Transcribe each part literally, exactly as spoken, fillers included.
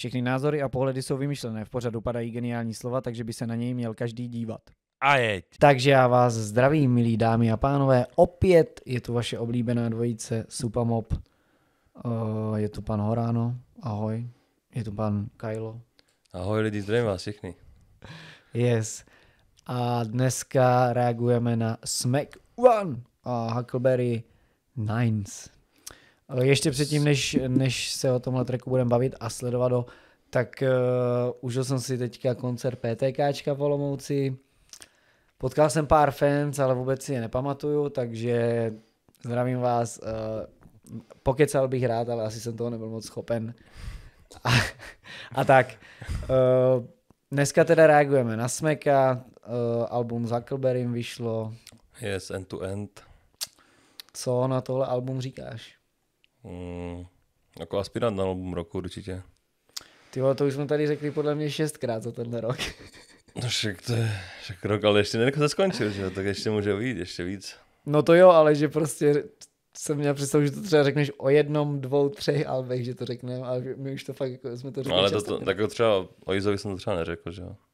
Všechny názory a pohledy jsou vymyšlené, v pořadu padají geniální slova, takže by se na něj měl každý dívat. A jeď. Takže já vás zdravím, milí dámy a pánové, opět je tu vaše oblíbená dvojice Supamob. Uh, je tu pan Horáno, ahoj, je tu pan Kajlo. Ahoj lidi, zdravím vás všechny. Yes. A dneska reagujeme na Smack One a Huckleberry Nines. Ještě předtím, než, než se o tomhle tracku budeme bavit a sledovat ho, tak uh, užil jsem si teďka koncert PTKčka v Olomouci. Potkal jsem pár fans, ale vůbec si je nepamatuju, takže zdravím vás. Uh, pokecal bych rád, ale asi jsem toho nebyl moc schopen. A, a tak. Uh, dneska teda reagujeme na Smacka, uh, album s Huckleberrym vyšlo. Yes, End to End. Co na tohle album říkáš? Mm, jako aspirant na album roku určitě. Ty vole, to už jsme tady řekli podle mě šestkrát za tenhle rok. No však to je však rok, ale ještě nedeko se skončil, že? Tak ještě může vyjít, ještě víc. No to jo, ale že prostě jsem měl představu, že to třeba řekneš o jednom, dvou, třech albech, že to řekneme, ale my už to fakt, jako jsme to řekli. No, ale to, to, tak třeba o Jizovi jsem to třeba neřekl, že jo.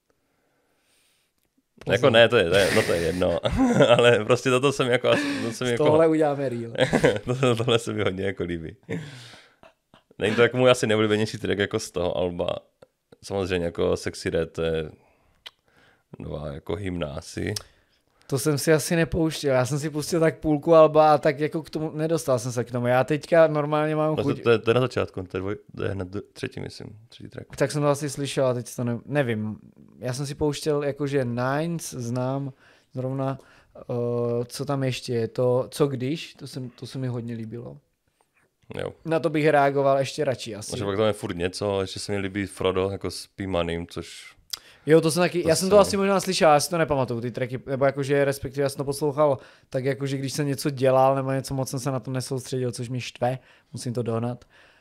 Jako ne, to je, to je, no to je jedno, ale prostě toto jsem jako... To jsem jako tohle uděláme reel. to, tohle se mi hodně jako líbí. Není to jako můj asi neoblíbenější track jako z toho alba. Samozřejmě jako Sexy Red, to je nová jako hymna asi. To jsem si asi nepouštěl, já jsem si pustil tak půlku alba a tak jako k tomu, nedostal jsem se k tomu. Já teďka normálně mám no chuť... To, to, je, to je na začátku, to je, dvoj, to je hned třetí, myslím, třetí track. Tak jsem to asi slyšel a teď to ne, nevím. Já jsem si pouštěl jakože Nines, znám zrovna, uh, co tam ještě je, to Co když, to, jsem, to se mi hodně líbilo. Jo. Na to bych reagoval ještě radši asi. Takže pak tam je furt něco, ještě se mi líbí Frodo jako s P-Manem, což... Jo, to jsem taky, to já jsem to asi možná slyšel, já si to nepamatuju, ty tracky, nebo jakože respektive já jsem to poslouchal, tak jakože když jsem něco dělal, nebo něco moc jsem se na to nesoustředil, což mě štve, musím to dohnat,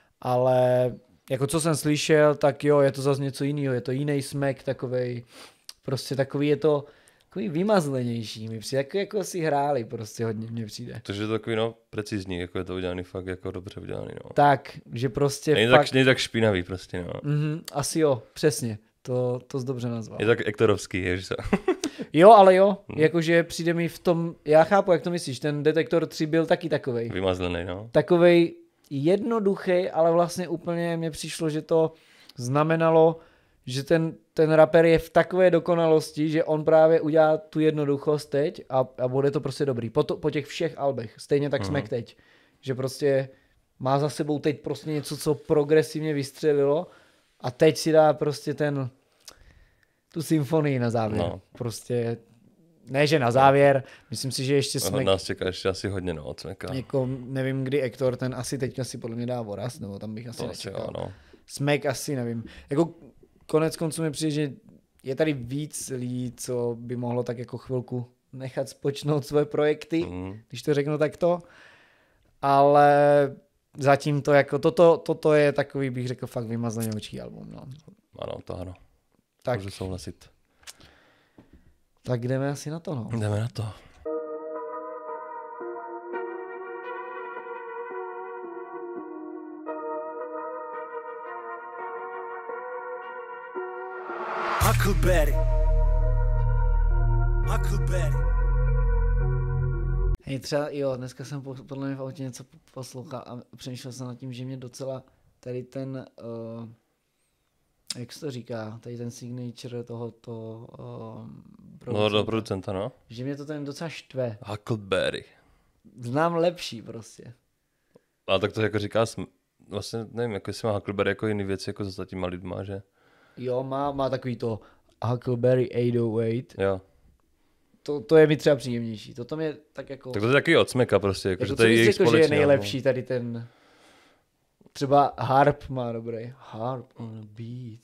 ale jako co jsem slyšel, tak jo, je to zase něco jiného, je to jiný Smack, takovej, prostě takový je to, takový vymazlenější, mi přijde, jako, jako si hráli prostě hodně, mně přijde. Takže je to takový, no, precizní, jako je to udělaný fakt jako dobře udělaný, no. Tak, že prostě není fakt... Tak, není tak špinavý prostě, no. Mm-hmm, asi jo, přesně. To, to jsi dobře nazval. Je tak ektorovský, je, že to. Jo, ale jo, hmm. jakože přijde mi v tom, já chápu, jak to myslíš, ten Detektor tři byl taky takovej. Vymazlený, no. Takovej jednoduchý, ale vlastně úplně mně přišlo, že to znamenalo, že ten, ten rapper je v takové dokonalosti, že on právě udělá tu jednoduchost teď a, a bude to prostě dobrý. Po, to, po těch všech albech, stejně tak hmm. Smack teď. Že prostě má za sebou teď prostě něco, co progresivně vystřelilo a teď si dá prostě ten, tu symfonii na závěr. No. Prostě, ne že na závěr, myslím si, že ještě Smack... nás čeká ještě asi hodně, no, od Smacka. Jako, nevím, kdy Ektor, ten asi teďka si podle mě dá voraz, nebo tam bych asi to nečekal. Jo, no. Smack asi, nevím. Jako konec konců mi přijde, že je tady víc lidí, co by mohlo tak jako chvilku nechat spočnout svoje projekty, mm. když to řeknu takto. Ale zatím to jako, toto, toto je takový, bych řekl, fakt vymazlenější album, no. Ano, to ano. Tak. Můžu souhlasit. Tak jdeme asi na to, no. Jdeme na to. Huckleberry. Huckleberry. Hej, třeba jo, dneska jsem podle mě v autě něco poslouchal a přemýšlel jsem nad tím, že mě docela tady ten, uh, jak se to říká, tady ten signature tohoto uh, producenta. No, producenta, no. Že mě to ten docela štve. Huckleberry. Znám lepší prostě. A tak to jako říká, vlastně nevím, jako jestli má Huckleberry jako jiný věci, jako za těma lidma, že? Jo, má, má takový to Huckleberry osm set osm. Jo. To, to je mi třeba příjemnější. Toto mě tak jako... Tak to je taky od Smacka prostě, jako, jako že to je jejich řekl, společný. Že je nejlepší tady ten... Třeba Harp má dobrý. Harp on a beat.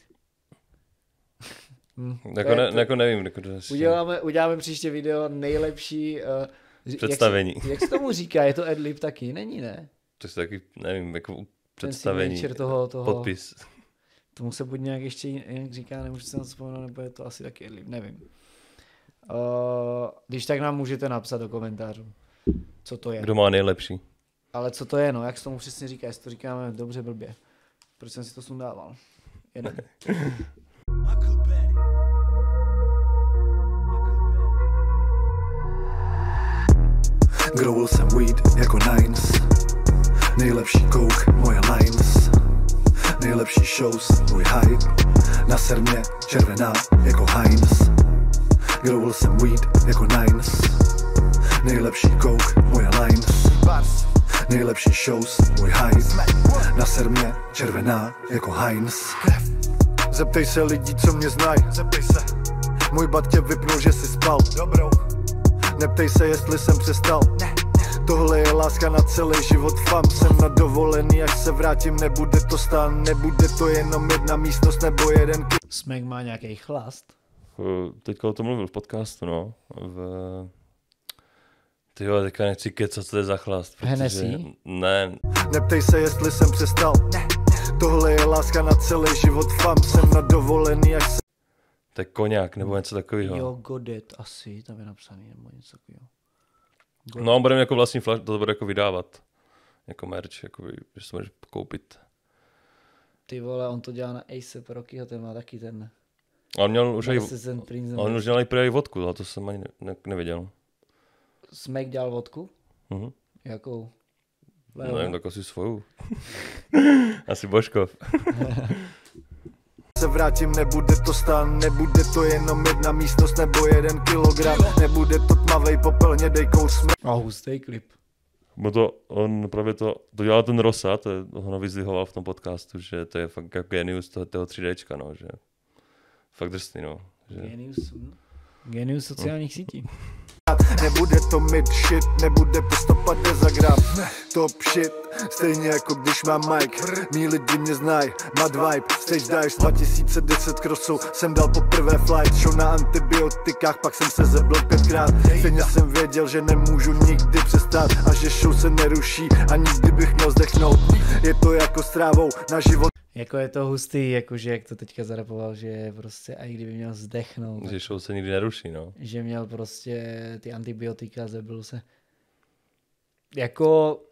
hm, jako, ne, to... jako nevím. Jako to uděláme, uděláme příště video nejlepší... Uh, představení. Jak se, jak se tomu říká? Je to adlib taky? Není, ne? To je taky, nevím, jako představení. Toho, toho, podpis. Tomu se buď nějak ještě jinak říká, nemůžu se na to vzpomenout, nebo je to asi taky adlib, nevím. Uh, když tak nám můžete napsat do komentářů, co to je. Kdo má nejlepší. Ale co to je, no, jak se tomu přesně říká, jestli to říkáme dobře, blbě. Proč jsem si to sundával? Jeden. Huckleberry. Growil jsem weed jako Nines. Nejlepší coke, moje lines. Nejlepší shows, můj hype. Na sermě červená jako Heinz. Growil jsem weed jako Nines. Nejlepší coke, moje lines. Nejlepší shows, můj hype. Na sermě červená jako Heinz. Zeptej se lidí, co mě znají. Zeptej se. Můj bat tě vypnul, že jsi spal. Dobrou. Neptej se, jestli jsem přestal. Ne. Tohle je láska na celý život, fam. Jsem na dovolený, až se vrátím, nebude to stan. Nebude to jenom jedna místnost nebo jeden k... Smek má nějaký chlast. Teďka o tom mluvil v podcastu, no. V... Tyjo, teďka nechci kecat, co to je za chlast. Protože... Hennessy? Ne. Neptej se, jestli jsem přestal. Ne. Tohle je láska na celý život, fam. Jsem na dovolený, až se... To je koněk nebo něco takového. Jo, Godet asi, tam je napsaný, nebo něco takového. No a budeme jako vlastní flash, to bude jako vydávat. Jako merch, jako, že si můžeš koupit. Ty vole, on to dělá na A$ep Rockyho, ten má taky ten... A on měl už i, on už měl i prý vodku, ale to jsem ani ne, ne, nevěděl. Smek dělal vodku? Mhm. Jakou? No, nevím, tak asi svou. Asi Božkov. se vrátím, nebude to stan, nebude to jenom jedna místnost nebo jeden kilogram, nebude to tmavej popel, hnědej kous smrt. A hustý klip. Bo to, on právě to, to dělal ten Rosa, to je, ho vyzdvihoval v tom podcastu, že to je fakt jako genius toho, toho tři déčka, no, že fakt drsný, no. Že... Genius, genius sociálních sítí. Nebude to mid shit, nebude to sto padesát gram. Top shit, stejně jako když mám mic. Mí lidi mě znají, mad vibe. Stage dives dva tisíce deset crossou jsem dal poprvé flight. Show na antibiotikách, pak jsem se zeblil pětkrát. Stejně jsem věděl, že nemůžu nikdy přestát a že show se neruší a nikdy bych měl zdechnout. Je to jako s trávou na život. Jako je to hustý, jakože jak to teďka zarapoval, že prostě i kdyby měl zdechnout. Že show se nikdy neruší, no. Že měl prostě ty antibiotika, zebil se. Jako...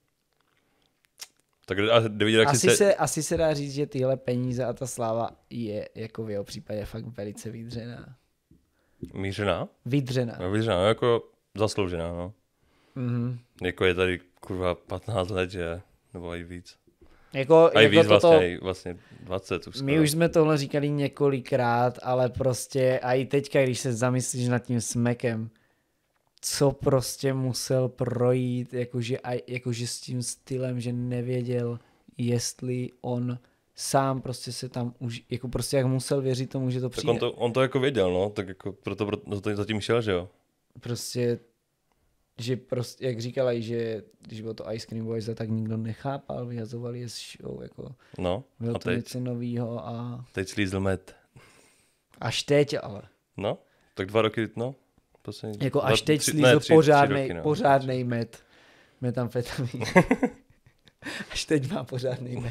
Tak a viděl, jak asi, si se, asi se dá říct, že tyhle peníze a ta sláva je jako v jeho případě fakt velice vydřená. Mířená? Vydřená. No, vydřená, jako zasloužená, no. Mhm. Jako je tady kurva patnáct let, že, nebo i víc. Jako, A i jako víc toto, vlastně, i vlastně dvacet už skoro. my už jsme tohle říkali několikrát, ale prostě a i teďka, když se zamyslíš nad tím Smekem, co prostě musel projít, jakože, a, jakože s tím stylem, že nevěděl, jestli on sám prostě se tam už, jako prostě jak musel věřit tomu, že to Tak přijde. on to, on to jako věděl, no, tak jako proto, proto to zatím šel, že jo. Prostě, že prostě, jak říkala, že když bylo to Ice Cream Boys, tak nikdo nechápal, vyhazovali je z show, jako No, bylo a to teď, něco novýho a teď slízl med. až teď ale. No, tak dva roky, no. Poslední, Jako dva, až teď tři, slízl ne, tři, pořádnej, tři roky, no. pořádnej med. Metamfetamin. Až teď má pořádnej med.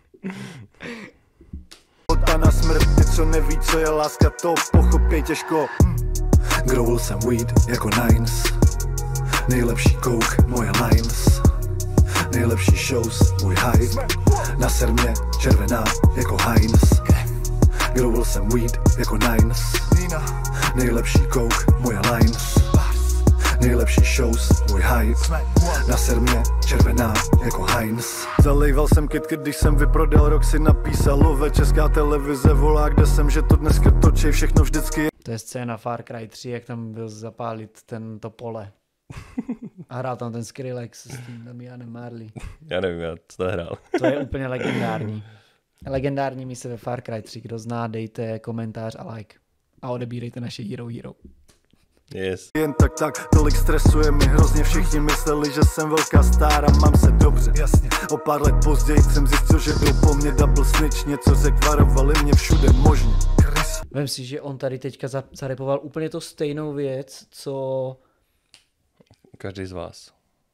Na smrt, ty co neví, co je láska, to pochopí těžko. Growil jsem weed jako Nines. Nejlepší coke, moje lines. Nejlepší shows, můj hype. Na sermě červená jako Heinz. Growil jsem weed jako Nines. Nejlepší coke, moje lines. Nejlepší shows, můj hype. Na sermě červená jako Heinz. Zalejval jsem kytky, když jsem vyprodal rok, si napísalo ve Česká televize volá, kde jsem, že to dneska točí, všechno vždycky je. To je scéna Far Cry tři, jak tam byl zapálit ten to pole. A hrál tam ten Skrillex s tím Damianem Marley. Já nevím, já to nehrál. To je úplně legendární. Legendární mise ve Far Cry tři, kdo zná, dejte komentář a like. A odebírejte naše Hero Hero. Yes. Jen tak tak, tolik stresuje mi hrozně, všichni mysleli, že jsem velká star a mám se dobře. Jasně. O pár let později jsem zjistil, že byl po mně double snitch, něco řekl, varovali mě všude možně. Chris. Vem si, že on tady teďka zarepoval úplně to stejnou věc, co... Každý z vás.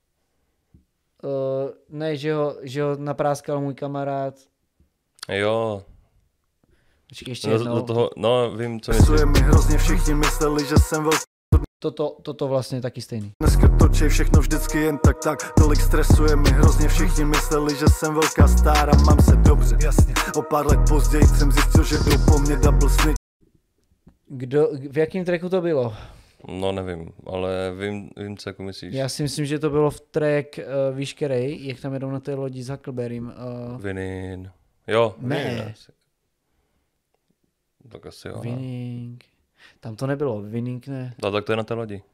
Uh, ne, že ho, že ho napráskal můj kamarád. Jo. Počkej, ještě No, jednou. do toho, no, vím, co Stresuje myslím. mi hrozně, všichni mysleli, že jsem velká. toto, toto vlastně taky stejný. Dneska točí všechno vždycky jen tak tak, tolik stresuje mi hrozně, všichni mysleli, že jsem velká star a mám se dobře. Jasně. O pár let později jsem zjistil, že jdou po mně double snitch. Kdo, v jakém tracku to bylo? No nevím, ale vím, vím co jako myslíš. Já si myslím, že to bylo v track, uh, víš který, jak tam jedou na té lodi s Huckleberrym. Uh, Vinin. Jo, Ne. Vinin asi. Tak asi jo. ne. Winning. Tam to nebylo, Winning ne. No, tak to je na té lodi.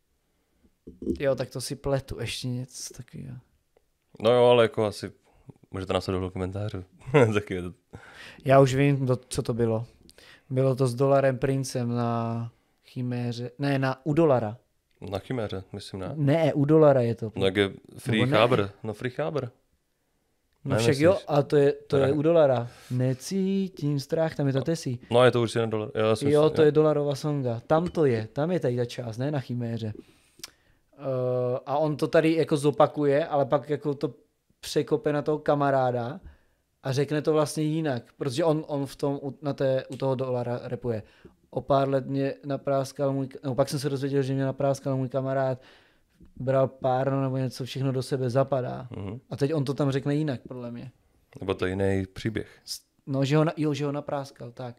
Jo, tak to si pletu, ještě něco takového. No jo, ale jako asi můžete následovat do komentářů. Taky je to... Já už vím, do, co to bylo. Bylo to s Dolarem Princem na Chiméře, ne, na u Dolara. Na Chiméře, myslím, ne? Ne, u Dolara je to. No jak je Free Nebo ne. Chábr. No Free Chábr. No Ne, však myslíš? jo, a to je, to Ne. je u Dolara. Necítím strach, tam je to Tesí. No je to určitě na dolar. Já si Jo, myslím, to je Dolarova songa. Tam to je, tam je tady ta část, ne na Chiméře. Uh, a on to tady jako zopakuje, ale pak jako to překope na toho kamaráda a řekne to vlastně jinak, protože on, on v tom, u- na té, u toho Dolara rapuje. O pár let mě napráskal můj, no pak jsem se dozvěděl, že mě napráskal můj kamarád, bral párno nebo něco, všechno do sebe zapadá. Mhm. A teď on to tam řekne jinak, podle mě. Nebo to je jiný příběh. No, že ho, na, jo, že ho napráskal, tak.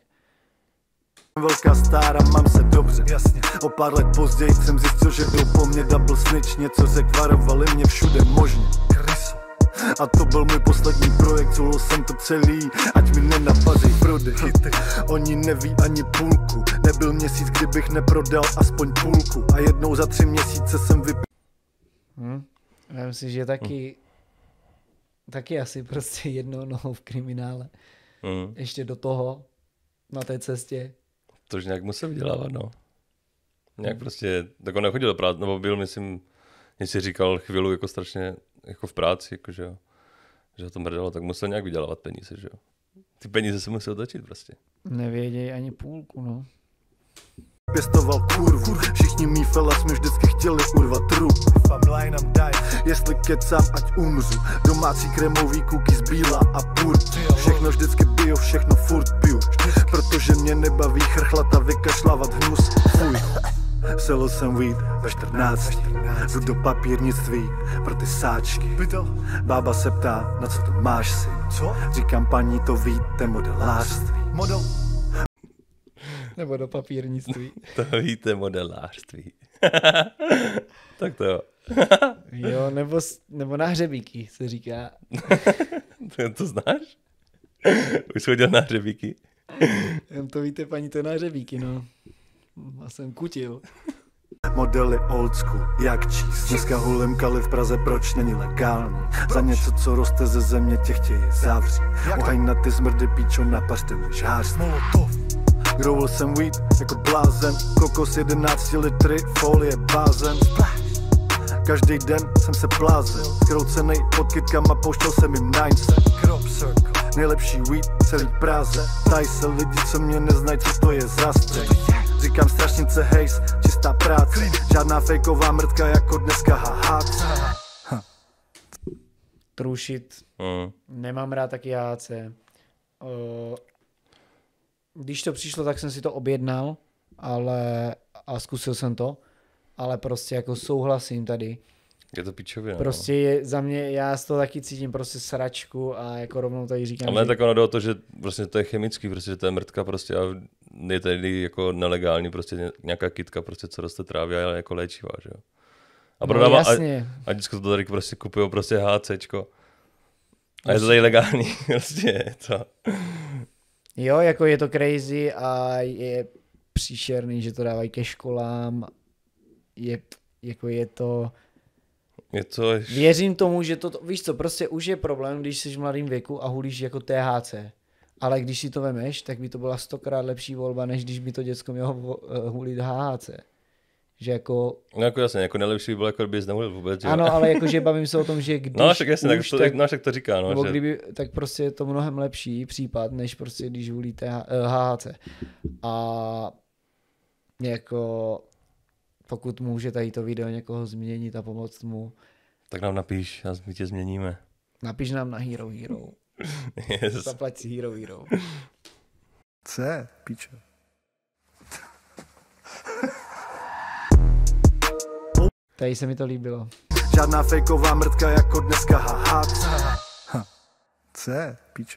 Velká star a mám se dobře. Jasně. O pár let později jsem zjistil, že jdou po mně double snitch, něco řek, varovali mě všude možně. Kryso. A to byl můj poslední projekt, zulil jsem to celý, ať mi nenapadej prodej. Oni neví ani půlku, nebyl měsíc, kdybych neprodal aspoň půlku. A jednou za tři měsíce jsem vypil. Hm? Já myslím, že taky, taky asi prostě jednou nohou v kriminále. Mhm. Ještě do toho, na té cestě. To už nějak musel vydělávat, no. Nějak prostě, tak on nechodil do práce, nebo byl, myslím, si říkal chvíli jako strašně jako v práci, jako, že jo. Že ho to mrdalo, tak musel nějak vydělávat peníze, že jo. Ty peníze se musel točit prostě. Nevědějí ani půlku, no. Pěstoval kurvu, všichni mý felas mi vždycky chtěli urvat trup. Jestli kecám, ať umřu, domácí kremový cookies bílá a purt. Všechno vždycky bio, všechno furt piju, protože mě nebaví chrchlat a vykašlávat hnus. Fuj. Selil jsem weed ve čtrnácti, jdu do papírnictví pro ty sáčky. Bába se ptá, na co to máš si? Říkám, paní, to víte, modelářství. Model. Nebo do papírnictví. To víte, modelářství. Tak to jo. Jo, nebo, s- nebo na hřebíky se říká. To, to znáš? Už jsi chodil na hřebíky. Jen to víte, paní, to je na hřebíky, no. Já jsem kutil. Modely old school, jak číst. Dneska hulím kali v Praze, proč není legální? Za něco, co roste ze země, tě chtějí zavřít. Oheň na ty zmrdy, píčo, napařte mi žhářství. Growil jsem weed jako blázen, kokos jedenáct litry, folie bázen. Každý den jsem se plázil, skroucenej pod kytkama, pouštěl jsem jim nine. Crop circle, nejlepší weed celý Praze. Ptají se lidi, co mě neznají, co to je za střed. Říkám strašnice hejs, čistá práce, žádná fejková mrtka jako dneska haha. Trušit. Mm. Nemám rád taky H C. Uh, když to přišlo, tak jsem si to objednal, ale a zkusil jsem to, ale prostě jako souhlasím tady. Je to pičovina. Prostě je, za mě, já z toho taky cítím prostě sračku a jako rovnou tady říkám, Ale že... tak ono jde o to, že prostě to je chemický, prostě že to je mrtka prostě a je tady jako nelegální prostě nějaká kytka prostě, co roste trávě, ale jako léčivá, že jo. A No, prodává, a, jasně. a vždycky to tady prostě kupují prostě HCčko. A je to tady legální, prostě je to. Jo, jako je to crazy a je příšerný, že to dávají ke školám. Je, jako je to... Je to... Věřím tomu, že to, víš co, prostě už je problém, když jsi v mladém věku a hulíš jako T H C. Ale když si to vemeš, tak by to byla stokrát lepší volba, než když by to děcko mělo vo- hulit H H C. Že jako... No jako jasně, jako nejlepší by bylo, jako kdyby jsi nevolil vůbec, že jo. Ano, ale jakože bavím se o tom, že když No však jasně, tak už, to, tak, no, však to říká, no, nebo že... kdyby, tak prostě je to mnohem lepší případ, než prostě když hulíte H H C. A jako pokud může tady to video někoho změnit a pomoct mu, Tak nám napíš a my tě změníme. napiš nám na Hero Hero. Yes. Zaplať si Hero Hero. Co je, píčo? Tady se mi to líbilo. Žádná fejková mrtka jako dneska, haha. Ha. Co je, píče?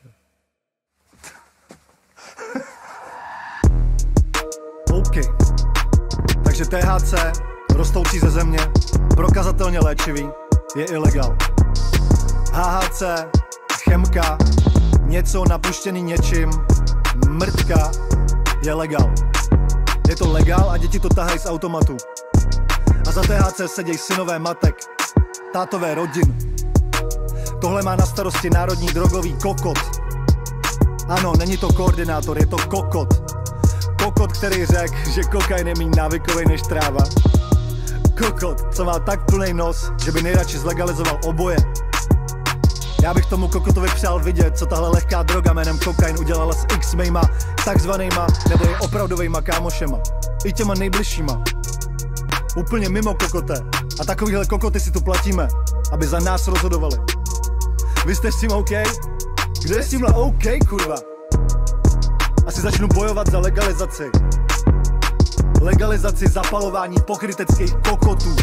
OK. Takže T H C, rostoucí ze země, prokazatelně léčivý, je ilegál. H H C, chemka, něco napuštěný něčím, mrtka, je legál. Je to legál a děti to tahají z automatu. A za T H C sedějí synové matek, tátové rodin. Tohle má na starosti národní drogový kokot. Ano, není to koordinátor, je to kokot. Kokot, který řekl, že kokain je méně návykový než tráva. Kokot, co má tak plný nos, že by nejradši zlegalizoval oboje. Já bych tomu kokotovi přál vidět, co tahle lehká droga jménem kokain udělala s x mejma takzvanýma nebo i opravdovejma kámošema. I těma nejbližšíma. Úplně mimo kokote. A takovýhle kokoty si tu platíme, aby za nás rozhodovali. Vy jste s tím OK? Kdo je s tímhle OK, kurva? Asi začnu bojovat za legalizaci. Legalizaci zapalování pokryteckých kokotů.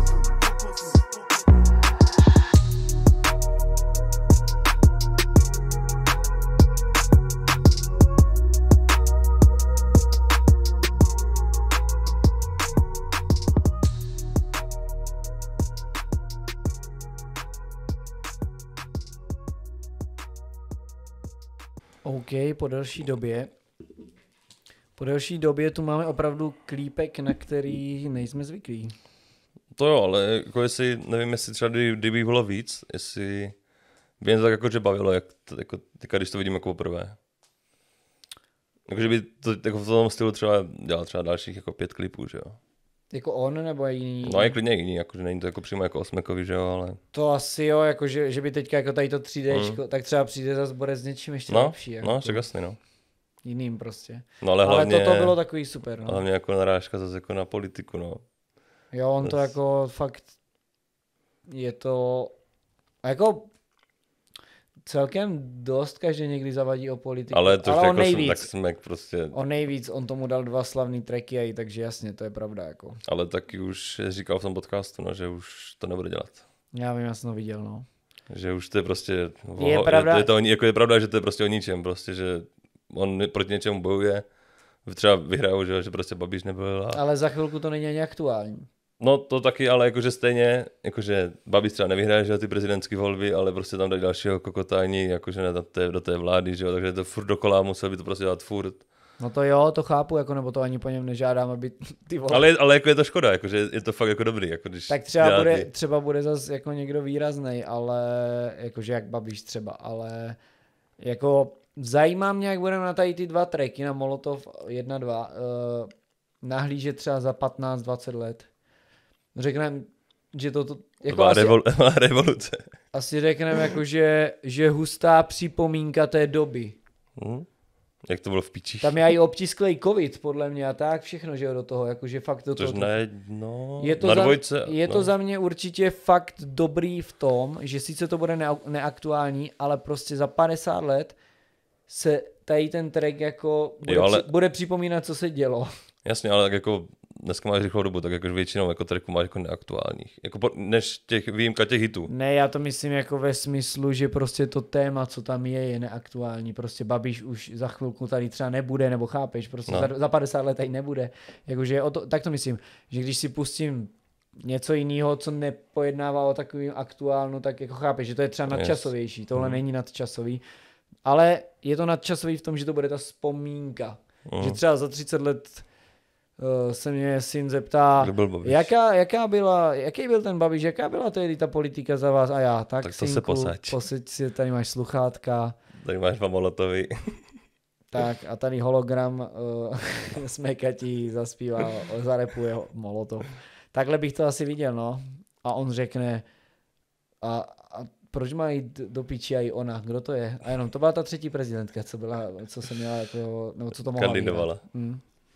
OK, po delší době. Po delší době tu máme opravdu klípek, na který nejsme zvyklí. To jo, ale jako jestli, nevím, jestli třeba kdy, kdyby bylo víc, jestli by jen to tak jako že bavilo, jak to, jako, teďka, když to vidím jako poprvé. Jakože by to jako v tom stylu třeba dělal třeba dalších jako pět klipů, že jo. Jako on nebo jiný? No a je klidně jiný, jakože není to jako přímo jako Osmekovi, že jo, ale... To asi jo, jako že, že by teďka jako tady to tři déčko, Mm. tak třeba přijde zase Borec s něčím ještě No, lepší. Jako no, však jasný, no. jiným prostě. No ale Ale hlavně... toto bylo takový super, no. Hlavně jako narážka zase jako na politiku, no. Jo, on to Zas- jako fakt je to jako celkem dost každý někdy zavadí o politiku. Ale to ale už on jako nejvíc. tak Smek prostě... On nejvíc, on tomu dal dva slavný tracky a i takže jasně, to je pravda jako. Ale taky už říkal v tom podcastu, no, že už to nebude dělat. Já vím, já jsem to viděl, no. Že už to je prostě... Je pravda- Je, je, to, o ni- jako je pravda, že to je prostě o ničem, prostě, že on proti něčemu bojuje. Třeba vyhrajou, že, že prostě Babiš nebyl. A... Ale za chvilku to není ani aktuální. No to taky, ale jakože stejně, jakože Babiš třeba nevyhraje, že ty prezidentské volby, ale prostě tam dají dalšího kokotání, jakože na té, do té vlády, že jo, takže to furt dokola, musel by to prostě dělat furt. No to jo, to chápu, jako nebo to ani po něm nežádám, aby ty vole. Ale, ale jako je to škoda, jakože je to fakt jako dobrý, jako když Tak třeba dělá bude, ty- třeba bude zase jako někdo výraznej, ale jakože jak Babiš třeba, ale jako zajímá mě, jak budeme na tady ty dva tracky na Molotov jedna dva uh, nahlížet třeba za patnáct dvacet let. Řekneme, že to, to jako Taková asi, revol, revoluce. asi řekneme jako, že, že hustá připomínka té doby. Hm? Jak to bylo v piči. Tam je i obtisklej covid, podle mě, a tak všechno, že jo, do toho, jakože fakt do Což toho. ne, no, Je to, na za, dvojce, je no. to za mě určitě fakt dobrý v tom, že sice to bude ne- neaktuální, ale prostě za padesát let se tady ten track jako bude, Jo, ale- při, bude připomínat, co se dělo. Jasně, ale tak jako dneska máš rychlou dobu, tak jako většinou jako tracků máš jako neaktuálních. Jako po, než těch výjimka těch hitů. Ne, já to myslím jako ve smyslu, že prostě to téma, co tam je, je neaktuální. Prostě Babiš už za chvilku tady třeba nebude, nebo chápeš, prostě No. za, za padesát let tady nebude. Jakože o to, tak to myslím, že když si pustím něco jiného, co nepojednává o takovým aktuálnu, tak jako chápeš, že to je třeba nadčasovější. Tohle Mhm. není nadčasový. Ale je to nadčasový v tom, že to bude ta vzpomínka. Mhm. Že třeba za třicet let uh, se mě syn zeptá, Kdo byl Babiš? jaká, jaká byla, jaký byl ten Babiš, jaká byla tedy ta politika za vás a já. Tak, Tak to se synku, posaď. posaď si, tady máš sluchátka, Tady máš dva molotovy. tak a tady hologram uh, Smeka ti zaspívá, zarepuje Molotov. Takhle bych to asi viděl, no. A on řekne, a, a proč má jít do piči a i ona, kdo to je? A jenom, to byla ta třetí prezidentka, co byla, co se měla, jako, nebo co to mohla Kandidovala. vyhrát. Hmm.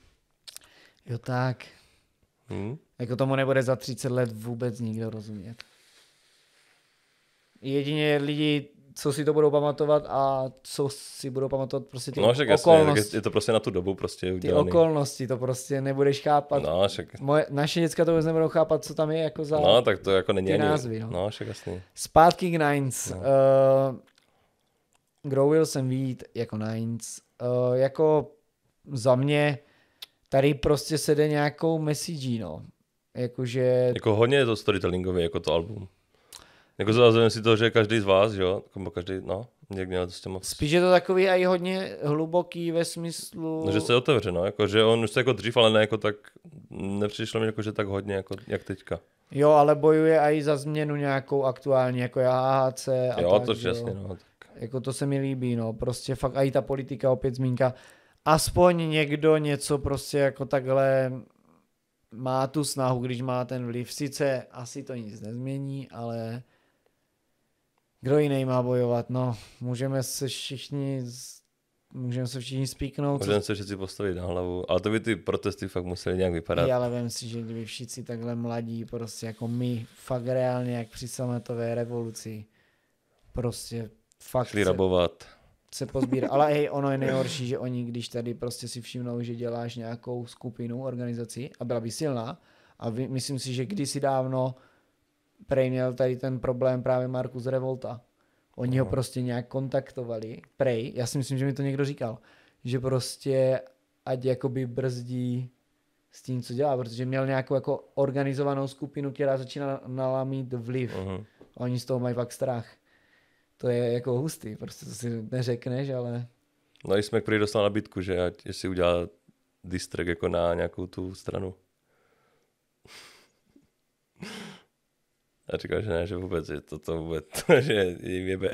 Jo tak, Hm? jako tomu nebude za třicet let vůbec nikdo rozumět. Jedině lidi co si to budou pamatovat a co si budou pamatovat prostě ty No, však jasně, okolnosti. je to prostě na tu dobu prostě Ty udělaný. okolnosti, to prostě nebudeš chápat. No, však, Moje, naše děcka to vůbec nebudou chápat, co tam je jako za no, tak to jako není ty ani... názvy. No. No, však jasný. Zpátky k Nines. No. Uh, Growil jsem vít jako Nines. Uh, jako za mě tady prostě se jde nějakou message, no. Jakože... Jako hodně je to storytellingový, jako to album. Jako zazvím si to, že každý z vás, že jo, jako každý, no, někdy to s těma... Spíš je to takový i hodně hluboký ve smyslu... No, že se otevře, no, jako, že on už se jako dřív, ale ne jako tak, nepřišlo mi jako, že tak hodně, jako, jak teďka. Jo, ale bojuje i za změnu nějakou aktuální, jako je H H C a Jo, tak, to že jasně, no. Tak. Jako to se mi líbí, no, prostě fakt i ta politika, opět zmínka. Aspoň někdo něco prostě jako takhle má tu snahu, když má ten vliv. Sice asi to nic nezmění, ale kdo jiný má bojovat, no, můžeme se všichni, můžeme se všichni spíknout. Můžeme se všichni postavit na hlavu, ale to by ty protesty fakt musely nějak vypadat. Já ale vem si, že kdyby všichni takhle mladí, prostě jako my, fakt reálně, jak při sametové revoluci, prostě fakt Šli se, rabovat. se pozbírat. Ale hej, ono je nejhorší, že oni, když tady prostě si všimnou, že děláš nějakou skupinu, organizaci a byla by silná, a vy, myslím si, že kdysi dávno prej měl tady ten problém právě Markus Revolta. Oni ho prostě nějak kontaktovali. Prej, já si myslím, že mi to někdo říkal, že prostě ať jakoby brzdí s tím, co dělá, protože měl nějakou jako organizovanou skupinu, která začíná nalámit vliv. Uh-huh. A oni z toho mají pak strach. To je jako hustý, prostě to si neřekneš, ale... No i jsme prý dostal nabídku, že ať jestli udělá diss track jako na nějakou tu stranu. A říkal, že ne, že vůbec, že toto vůbec, že jim jebe.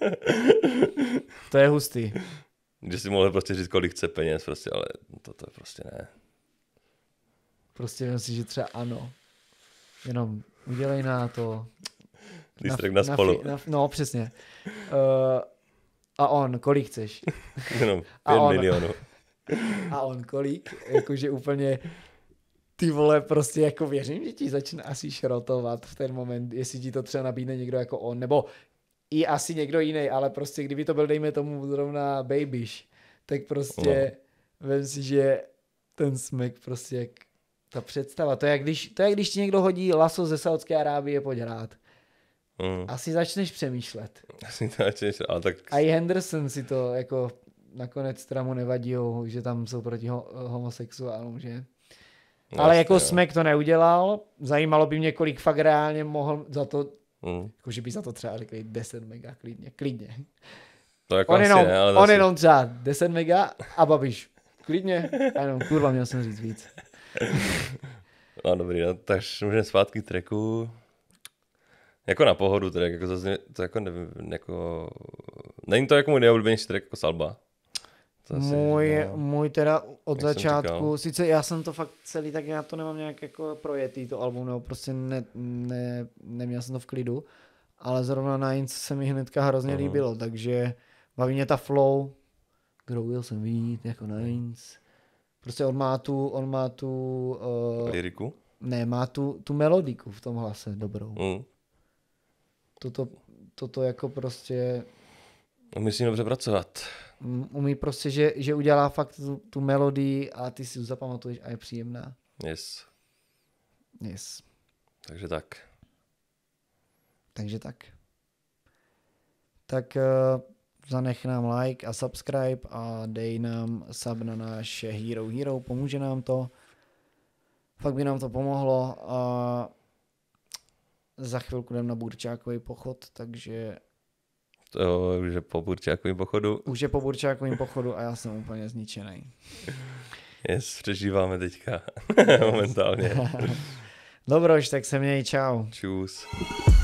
To je hustý. Že si mohl prostě říct, kolik chce peněz, prostě, ale toto prostě ne. Prostě vím si, že třeba ano. Jenom udělej na to... Diss track na, na spolu. Na, no, přesně. Uh, a on, kolik chceš? Jenom A pět on. milionů. A on kolik? Jakože úplně... Ty vole, prostě jako věřím, že ti začne asi šrotovat v ten moment, jestli ti to třeba nabídne někdo jako on, nebo i asi někdo jiný, ale prostě kdyby to byl, dejme tomu zrovna Babyš, tak prostě no. Vem si, že ten smek prostě jak ta představa, to je jak když, to je jak když ti někdo hodí laso ze Saudské Arábie pojď hrát. Mm. Asi začneš přemýšlet. Asi to začneš, ale tak... A i Henderson si to jako nakonec teda mu nevadí, že tam jsou proti ho- homosexuálům, že? No, ale jako jo. Smek to neudělal, zajímalo by mě, kolik fakt reálně mohl za to, Mm. jakože by za to třeba řekli deset mega, klidně, klidně. To jako On, asi jenom, ne, ale on zase... jenom třeba deset mega a Babiš, klidně, a jenom kurva, měl jsem říct víc. No dobrý, no, takže můžeme zpátky k tracku. Jako na pohodu, track, jako zase, to jako nevím, jako... Není to jako můj nejoblíbenější track jako z alba. To asi, Můj, no. můj teda od Jak jsem začátku, říkal. sice já jsem to fakt celý, tak já to nemám nějak jako projetý to album, nebo prostě ne, ne, neměl jsem to v klidu, ale zrovna Nines se mi hnedka hrozně Aha. líbilo, takže baví mě ta flow, Growil jsem vít, jako Nines, prostě on má tu, on má tu, uh, Lyriku? ne, má tu, tu melodiku v tom hlase dobrou. Mm. Toto, toto jako prostě Musím dobře pracovat. mm, umí prostě, že, že udělá fakt tu, tu melodii a ty si ji zapamatuješ a je příjemná. Yes. Yes. Takže tak. Takže tak. Tak uh, zanech nám like a subscribe a dej nám sub na naše Hero Hero, pomůže nám to. Fakt by nám to pomohlo a za chvilku jdem na Burčákový pochod, takže To jo, že po Burčákovým pochodu. už je po Burčákovým pochodu a já jsem úplně zničený. Yes, přežíváme teďka. Momentálně. Dobroš, tak se měj, čau. Čus.